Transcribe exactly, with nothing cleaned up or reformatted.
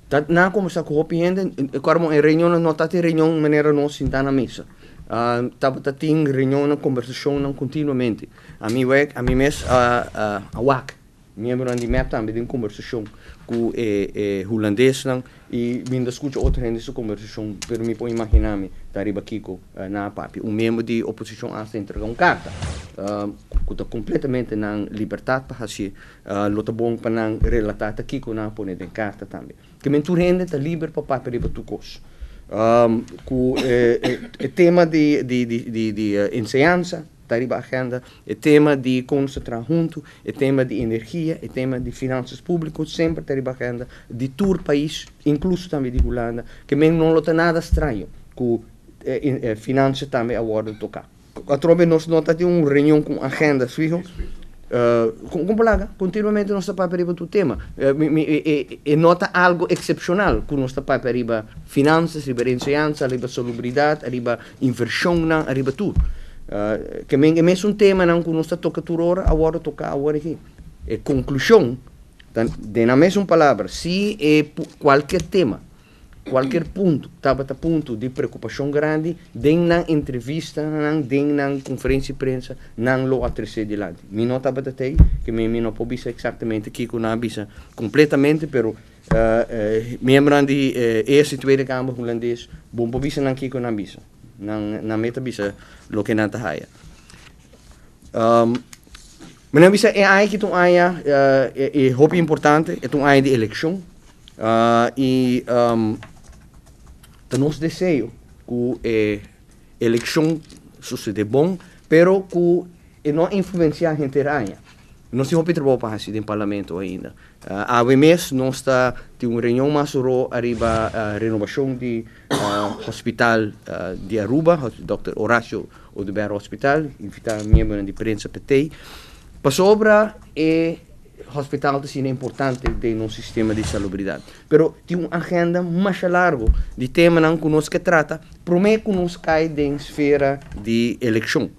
Dat na conversar com o gente, quando em reunião não está em reunião maneira não se na mesa. Uh, tava tá tem reunião, conversação não continuamente. A mim é, a mim mes a a a W A C, membro de map também tem conversação com é é holandês não e vindo escuta outra gente essa conversação, pero me pode imaginar me tá riba Kiko uh, na papi, um membro de oposição a entregar uma carta. Uh, que está completamente na liberdade para fazer, uh, lota bom para não relatar aqui com não pôr em carta também. Que mentur rende está livre para papel riba tu cos. Um, com o tema de de de de, de uh, ensinança está riba agenda, o tema de concentrar junto, o tema de energia, o tema de finanças públicas sempre está riba agenda, de todo o país, incluso também de Holanda, que mesmo não lota nada estranho com eh, eh, finanças também a hora de tocar. Através nós não temos uma reunião com agenda, fijo, uh, com, com plaga, continuamente nós estamos para o tema. Uh, e, e, e nota algo excepcional, que nós estamos para riba finanças, riba ensinança, riba salubridade, riba inversão, riba tudo. Uh, que é mesmo um tema não, que nós estamos tocando toda hora, agora tocar agora aqui. E conclusão, de na mesma palavra, se é qualquer tema, qualquer ponto, estava a ponto de preocupação grande, den na entrevista, den na conferência de prensa, não lo atrasei de lado. Mi não estava a ter, que me não pode dizer exatamente que eu não avisa completamente, pero uh, uh, membro de uh, eerste e tweede kamer holandês, bom pode dizer não que eu não avisa, não não meta avisa lo que não tá aí. Um, mas não avisa é aí que tu aí é é hope importante, é tu aí de eleição uh, e um, o nosso desejo que a eleição suceda bom, pero que não influenciar a gente rainha. Não se pode trabalhar para assim no parlamento ainda. Uh, há um mês nós está tem uma reunião mais sobre arriba a renovação de uh, hospital uh, de Aruba, doutor Horácio Oduber Hospital, invitar membro de prensa P T. Para sobre é hospital é importante de um sistema de salubridade. Pero tem uma agenda mais larga de tema que nós que trata, promete que nós cai em esfera de eleição.